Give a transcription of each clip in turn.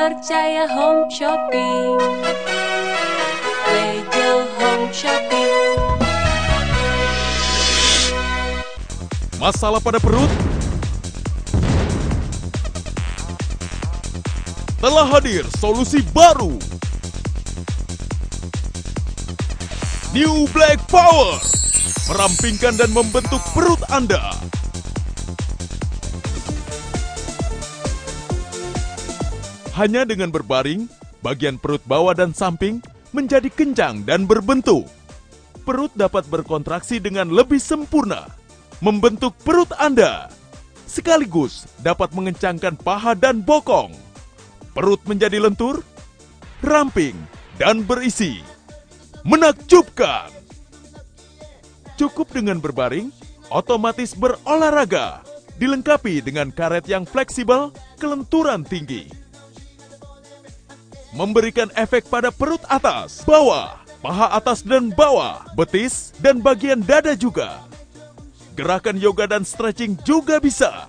percaya Home Shopping. Lejo Home Shopping. Masalah pada perut? Telah hadir solusi baru. New Black Power merampingkan dan membentuk perut Anda. Hanya dengan berbaring, bagian perut bawah dan samping menjadi kencang dan berbentuk. Perut dapat berkontraksi dengan lebih sempurna, membentuk perut Anda. Sekaligus dapat mengencangkan paha dan bokong. Perut menjadi lentur, ramping, dan berisi. Menakjubkan! Cukup dengan berbaring, otomatis berolahraga. Dilengkapi dengan karet yang fleksibel, kelenturan tinggi. Memberikan efek pada perut atas, bawah, paha atas dan bawah, betis, dan bagian dada juga. Gerakan yoga dan stretching juga bisa.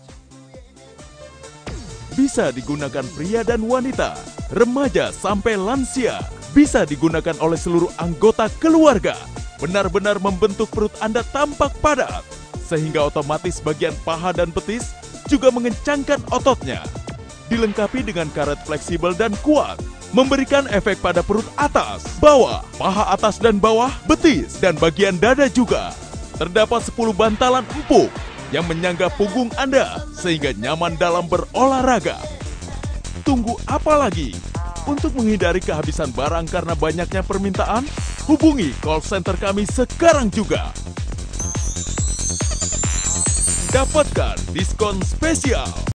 Bisa digunakan pria dan wanita, remaja sampai lansia. Bisa digunakan oleh seluruh anggota keluarga. Benar-benar membentuk perut Anda tampak padat, sehingga otomatis bagian paha dan betis juga mengencangkan ototnya. Dilengkapi dengan karet fleksibel dan kuat, memberikan efek pada perut atas, bawah, paha atas dan bawah, betis, dan bagian dada juga. Terdapat 10 bantalan empuk yang menyangga punggung Anda sehingga nyaman dalam berolahraga. Tunggu apa lagi? Untuk menghindari kehabisan barang karena banyaknya permintaan, hubungi call center kami sekarang juga. Dapatkan diskon spesial.